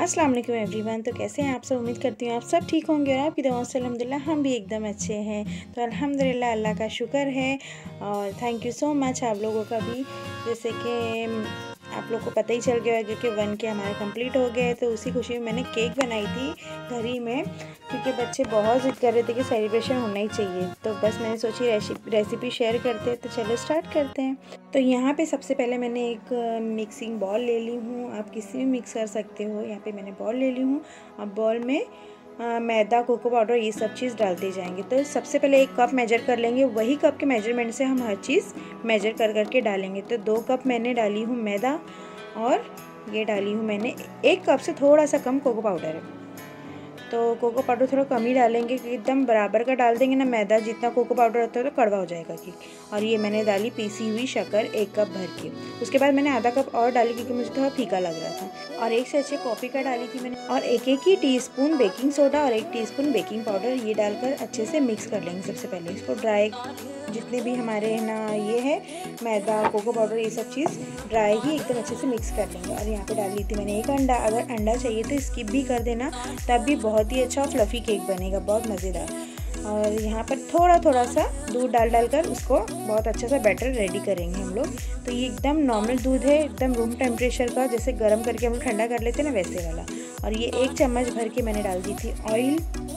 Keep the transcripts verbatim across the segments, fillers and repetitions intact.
अस्सलाम वालेकुम एवरीवन। तो कैसे हैं आप सब? उम्मीद करती हूँ आप सब ठीक होंगे और आपकी दुआओं से अल्हम्दुलिल्लाह हम भी एकदम अच्छे हैं। तो अल्हम्दुलिल्लाह अल्लाह का शुक्र है और थैंक यू सो मच आप लोगों का भी। जैसे कि आप लोग को पता ही चल गया होगा कि वन के हमारे कंप्लीट हो गए, तो उसी खुशी में मैंने केक बनाई थी घर ही में, क्योंकि बच्चे बहुत ज़िद कर रहे थे कि सेलिब्रेशन होना ही चाहिए। तो बस मैंने सोची रेसिपी शेयर करते हैं, तो चलो स्टार्ट करते हैं। तो यहाँ पे सबसे पहले मैंने एक मिक्सिंग बॉल ले ली हूँ, आप किसी भी मिक्स कर सकते हो। यहाँ पे मैंने बॉल ले ली हूँ। अब बॉल में आ, मैदा, कोको पाउडर, ये सब चीज़ डालते जाएंगे। तो सबसे पहले एक कप मेजर कर लेंगे, वही कप के मेजरमेंट से हम हर चीज़ मेजर कर करके डालेंगे। तो दो कप मैंने डाली हूँ मैदा और ये डाली हूँ मैंने एक कप से थोड़ा सा कम कोको पाउडर है। तो कोको पाउडर थोड़ा कम ही डालेंगे, क्योंकि एकदम बराबर का डाल देंगे ना मैदा जितना कोको पाउडर होता है तो कड़वा हो जाएगा केक। और ये मैंने डाली पीसी हुई शक्कर एक कप भर के। उसके बाद मैंने आधा कप और डाली, क्योंकि मुझे थोड़ा फीका लग रहा था। और एक से अच्छे कॉफ़ी का डाली थी मैंने, और एक एक ही टीस्पून बेकिंग सोडा और एक टीस्पून बेकिंग पाउडर, ये डालकर अच्छे से मिक्स कर लेंगे। सबसे पहले इसको ड्राई, जितने भी हमारे ना ये है मैदा, कोको पाउडर, ये सब चीज़ ड्राई ही एकदम अच्छे से मिक्स कर लेंगे। और यहाँ पे डाल ली थी मैंने एक अंडा। अगर अंडा चाहिए तो स्किप भी कर देना, तब भी बहुत ही अच्छा फ्लफ़ी केक बनेगा, बहुत मज़ेदार। और यहाँ पर थोड़ा थोड़ा सा दूध डाल डालकर उसको बहुत अच्छा सा बैटर रेडी करेंगे हम लोग। तो ये एकदम नॉर्मल दूध है, एकदम रूम टेम्परेचर का, जैसे गर्म करके हम लोग ठंडा कर लेते हैं ना, वैसे वाला। और ये एक चम्मच भर के मैंने डाल दी थी ऑयल।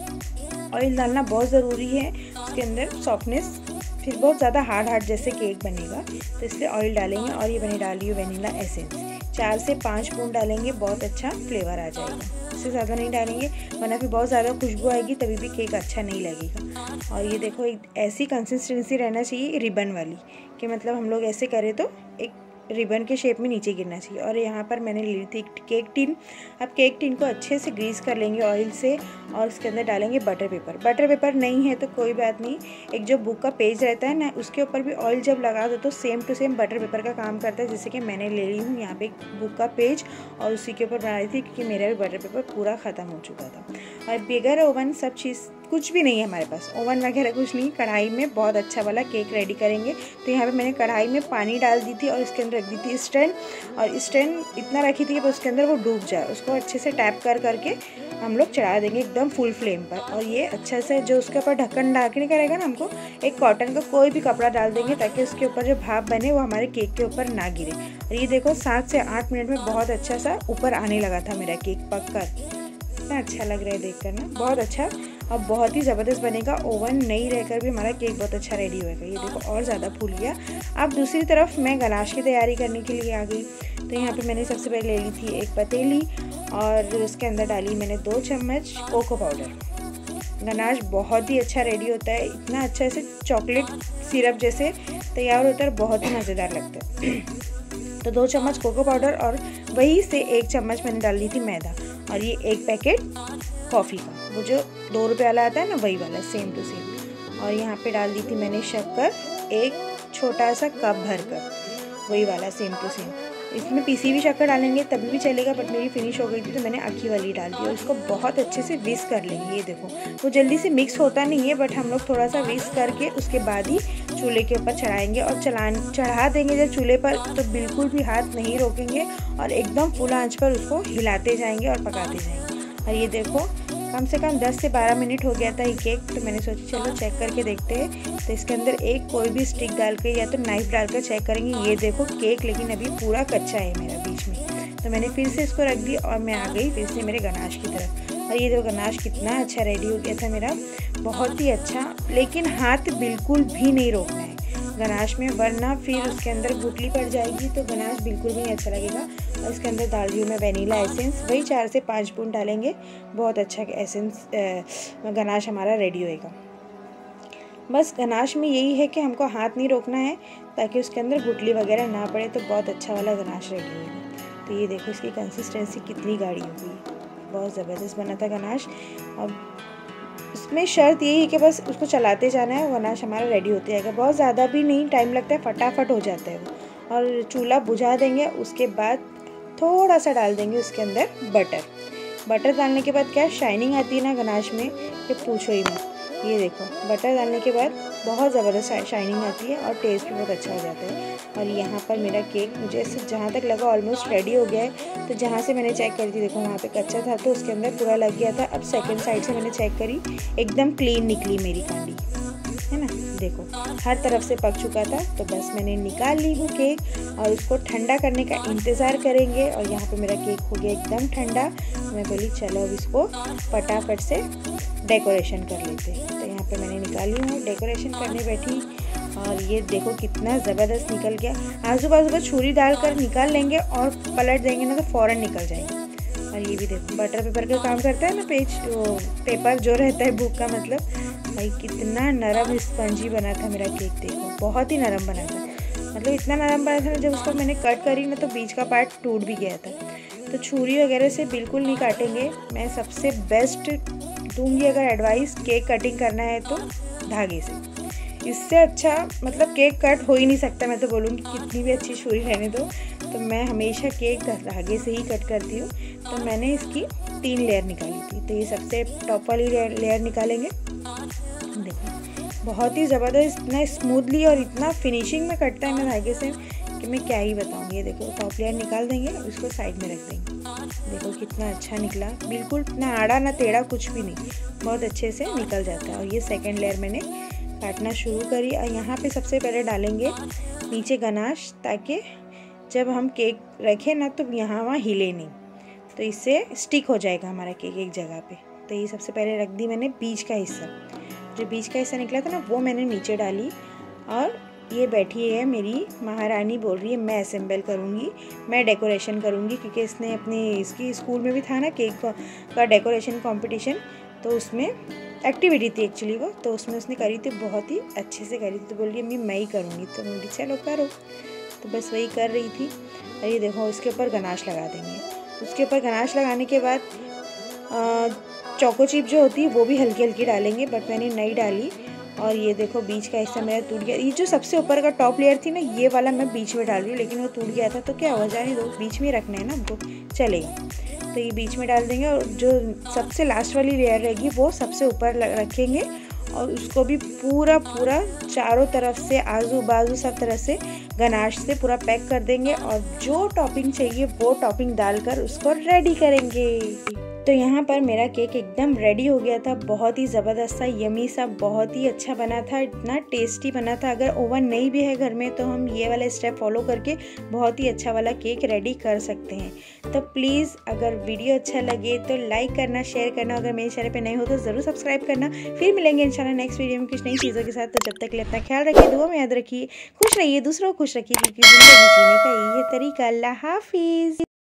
ऑयल डालना बहुत ज़रूरी है, उसके अंदर सॉफ्टनेस, फिर बहुत ज़्यादा हार्ड हार्ड जैसे केक बनेगा, तो इसलिए ऑयल डालेंगे। और ये मैंने डाली है वेनिला एसेंस, चार से पाँच बूंद डालेंगे, बहुत अच्छा फ्लेवर आ जाएगा। इससे ज़्यादा नहीं डालेंगे वरना फिर बहुत ज़्यादा खुशबू आएगी, तभी भी केक अच्छा नहीं लगेगा। और ये देखो, एक ऐसी कंसिस्टेंसी रहना चाहिए रिबन वाली, कि मतलब हम लोग ऐसे करें तो एक रिबन के शेप में नीचे गिरना चाहिए। और यहाँ पर मैंने ली थी केक टिन। अब केक टिन को अच्छे से ग्रीस कर लेंगे ऑयल से, और उसके अंदर डालेंगे बटर पेपर। बटर पेपर नहीं है तो कोई बात नहीं, एक जो बुक का पेज रहता है ना, उसके ऊपर भी ऑयल जब लगा दो तो same to same butter paper का काम करता है। जैसे कि मैंने ले ली हूँ यहाँ पे एक बुक का पेज और उसी के ऊपर बनाई थी, क्योंकि मेरा भी बटर पेपर पूरा ख़त्म हो चुका था। और बगैर ओवन सब चीज़ कुछ भी नहीं है हमारे पास, ओवन वगैरह कुछ नहीं, कढ़ाई में बहुत अच्छा वाला केक रेडी करेंगे। तो यहाँ पे मैंने कढ़ाई में पानी डाल दी थी और इसके अंदर रख दी थी स्टैंड। और स्टैंड इतना रखी थी कि उसके अंदर वो डूब जाए, उसको अच्छे से टैप कर करके हम लोग चढ़ा देंगे एकदम फुल फ्लेम पर। और ये अच्छा से जो उसके ऊपर ढक्कन ढकने का रहेगा ना, हमको एक कॉटन का कोई भी कपड़ा डाल देंगे, ताकि उसके ऊपर जो भाप बने वो हमारे केक के ऊपर ना गिरे। और ये देखो, सात से आठ मिनट में बहुत अच्छा सा ऊपर आने लगा था मेरा केक पक कर। इतना अच्छा लग रहा है देख कर ना, बहुत अच्छा और बहुत ही ज़बरदस्त बनेगा। ओवन नहीं रहकर भी हमारा केक बहुत अच्छा रेडी होएगा। ये देखो और ज़्यादा फूल गया। अब दूसरी तरफ मैं गनाश की तैयारी करने के लिए आ गई। तो यहाँ पे मैंने सबसे पहले ले ली थी एक पतीली और उसके अंदर डाली मैंने दो चम्मच कोको पाउडर। गनाश बहुत ही अच्छा रेडी होता है, इतना अच्छा ऐसे चॉकलेट सिरप जैसे तैयार होता है, बहुत ही मज़ेदार लगता है। तो दो चम्मच कोको पाउडर और वही से एक चम्मच मैंने डाल दी थी मैदा। और ये एक पैकेट कॉफ़ी का, वो जो दो रुपये वाला आता है ना, वही वाला सेम टू सेम। और यहाँ पे डाल दी थी मैंने शक्कर एक छोटा सा कप भर कर, वही वाला सेम टू सेम। इसमें पीसी हुई शक्कर डालेंगे तभी भी चलेगा, बट मेरी फिनिश हो गई थी तो मैंने अक्खी वाली डाल दी। और इसको बहुत अच्छे से विस्क कर लेंगे। ये देखो, वो जल्दी से मिक्स होता नहीं है, बट हम लोग थोड़ा सा विस्क करके उसके बाद ही चूल्हे के ऊपर चढ़ाएंगे। और चढ़ा चढ़ा देंगे जब चूल्हे पर, तो बिल्कुल भी हाथ नहीं रोकेंगे और एकदम फुल आंच पर उसको हिलाते जाएंगे और पकाते जाएंगे। और ये देखो, कम से कम दस से बारह मिनट हो गया था ये केक। तो मैंने सोचा चलो चेक करके देखते हैं। तो इसके अंदर एक कोई भी स्टिक डाल के या तो नाइफ डालकर चेक करेंगे। ये देखो केक लेकिन अभी पूरा कच्चा है मेरा बीच में। तो मैंने फिर से इसको रख दी और मैं आ गई फिर से मेरे गनाश की तरफ। और ये देखो गनाश कितना अच्छा रेडी हो गया था मेरा, बहुत ही अच्छा। लेकिन हाथ बिल्कुल भी नहीं रोकना है गनाश में, वरना फिर उसके अंदर गुठली पड़ जाएगी, तो गनाश बिल्कुल भी नहीं अच्छा लगेगा। और इसके अंदर डाल दी हूँ मैं वेनीला एसेंस, वही चार से पाँच बूंद डालेंगे, बहुत अच्छा एसेंस गनाश हमारा रेडी होएगा। बस गनाश में यही है कि हमको हाथ नहीं रोकना है, ताकि उसके अंदर गुठली वगैरह ना पड़े, तो बहुत अच्छा वाला गनाश रेडी होएगा। तो ये देखो इसकी कंसिस्टेंसी कितनी गाढ़ी हो गई, बहुत ज़बरदस्त बना था गनाश। और इसमें शर्त यही है कि बस उसको चलाते जाना है, गनाश हमारा रेडी होते जाएगा। बहुत ज़्यादा भी नहीं टाइम लगता है, फटाफट हो जाता है वो। और चूल्हा बुझा देंगे, उसके बाद थोड़ा सा डाल देंगे उसके अंदर बटर। बटर डालने के बाद क्या शाइनिंग आती है ना गनाश में, कि पूछो ही मत। ये देखो, बटर डालने के बाद बहुत ज़बरदस्त शाइनिंग आती है और टेस्ट भी बहुत अच्छा हो जाता है। और यहाँ पर मेरा केक मुझे जहाँ तक लगा ऑलमोस्ट रेडी हो गया है। तो जहाँ से मैंने चेक करी थी, देखो वहाँ पे कच्चा था तो उसके अंदर पूरा लग गया था। अब सेकंड साइड से मैंने चेक करी, एकदम क्लीन निकली मेरी कांडी, है ना। देखो हर तरफ से पक चुका था। तो बस मैंने निकाल ली वो केक और उसको ठंडा करने का इंतज़ार करेंगे। और यहाँ पे मेरा केक हो गया एकदम ठंडा। मैं बोली चलो अब इसको फटाफट से डेकोरेशन कर लेते। तो यहाँ पे मैंने निकाली हूँ, डेकोरेशन करने बैठी और ये देखो कितना ज़बरदस्त निकल गया। आजू बाजू का छुरी डालकर निकाल लेंगे और पलट देंगे ना तो फ़ौरन निकल जाएगी। और ये भी देखो बटर पेपर का काम करता है ना, पेज वो पेपर जो रहता है बुक का, मतलब भाई कितना नरम स्पंजी बना था मेरा केक। देखो बहुत ही नरम बना था, मतलब इतना नरम बना था जब उसको मैंने कट करी ना तो बीच का पार्ट टूट भी गया था। तो छुरी वगैरह से बिल्कुल नहीं काटेंगे। मैं सबसे बेस्ट दूंगी अगर एडवाइस केक कटिंग करना है तो धागे से, इससे अच्छा मतलब केक कट हो ही नहीं सकता। मैं तो बोलूँगी कितनी भी अच्छी छुरी रहने दो, तो मैं हमेशा केक धागे से ही कट करती हूँ। तो मैंने इसकी तीन लेयर निकाली थी। तो ये सबसे टॉप वाली लेयर निकालेंगे। देखो बहुत ही ज़बरदस्त, इतना स्मूथली और इतना फिनिशिंग में कटता है मैं धागे से कि मैं क्या ही बताऊँ। ये देखो टॉप लेयर निकाल देंगे और इसको साइड में रख देंगे। देखो कितना अच्छा निकला, बिल्कुल ना आड़ा ना टेढ़ा, कुछ भी नहीं, बहुत अच्छे से निकल जाता है। और ये सेकेंड लेयर मैंने काटना शुरू करी। और यहाँ पे सबसे पहले डालेंगे नीचे गनाश, ताकि जब हम केक रखें ना तो यहाँ वहाँ हिले नहीं, तो इससे स्टिक हो जाएगा हमारा केक एक जगह पे। तो ये सबसे पहले रख दी मैंने बीच का हिस्सा, जो बीच का हिस्सा निकला था ना वो मैंने नीचे डाली। और ये बैठी है मेरी महारानी, बोल रही है मैं असेंबल करूँगी, मैं डेकोरेशन करूँगी, क्योंकि इसने अपनी इसकी स्कूल में भी था ना केक का डेकोरेशन कंपटीशन, तो उसमें एक्टिविटी थी एक्चुअली वो, तो उसमें उसने करी थी, बहुत ही अच्छे से करी थी। तो बोल रही अम्मी मैं ही करूँगी। तो बोली चलो करो। तो बस वही कर रही थी। और ये देखो इसके ऊपर गनाश लगा देंगे। उसके ऊपर गनाश लगाने के बाद चोको चिप जो होती है वो भी हल्की हल्की डालेंगे, बट मैंने नहीं डाली। और ये देखो बीच का हिस्सा मेरा टूट गया। ये जो सबसे ऊपर का टॉप लेयर थी ना, ये वाला मैं बीच में डाल रही हूँ, लेकिन वो टूट गया था। तो क्या हो जाने दो, बीच में रखना है ना हमको, चलेगा। तो ये बीच में डाल देंगे और जो सबसे लास्ट वाली लेयर रहेगी वो सबसे ऊपर रखेंगे। और उसको भी पूरा पूरा चारों तरफ से आजू बाजू सब तरह से गनाश से पूरा पैक कर देंगे। और जो टॉपिंग चाहिए वो टॉपिंग डालकर उसको रेडी करेंगे। तो यहाँ पर मेरा केक एकदम रेडी हो गया था, बहुत ही ज़बरदस्त सा, यमी सा, बहुत ही अच्छा बना था, इतना टेस्टी बना था। अगर ओवन नहीं भी है घर में तो हम ये वाला स्टेप फॉलो करके बहुत ही अच्छा वाला केक रेडी कर सकते हैं। तो प्लीज़ अगर वीडियो अच्छा लगे तो लाइक करना, शेयर करना, अगर मेरे चैनल पे नए हो तो ज़रूर सब्सक्राइब करना। फिर मिलेंगे इंशाल्लाह नेक्स्ट वीडियो में कुछ नई चीज़ों के साथ। तो जब तक के लिए अपना ख्याल रखिए, दुआ में याद रखिए, खुश रहिए, दूसरों को खुश रखिए, क्योंकि ज़िंदगी जीने का यही है तरीका। अल्लाह हाफिज़।